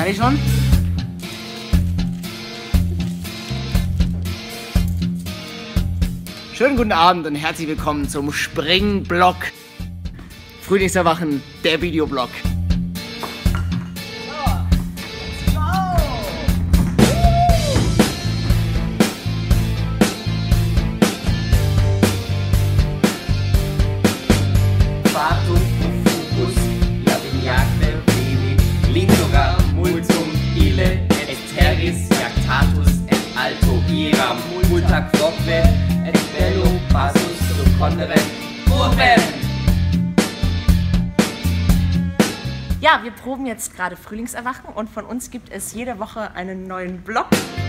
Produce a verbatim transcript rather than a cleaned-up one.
Kann ich schon? Schönen guten Abend und herzlich willkommen zum Springblog. Frühlingserwachen, der Videoblog. Ja, wir proben jetzt gerade Frühlingserwachen und von uns gibt es jede Woche einen neuen Blog.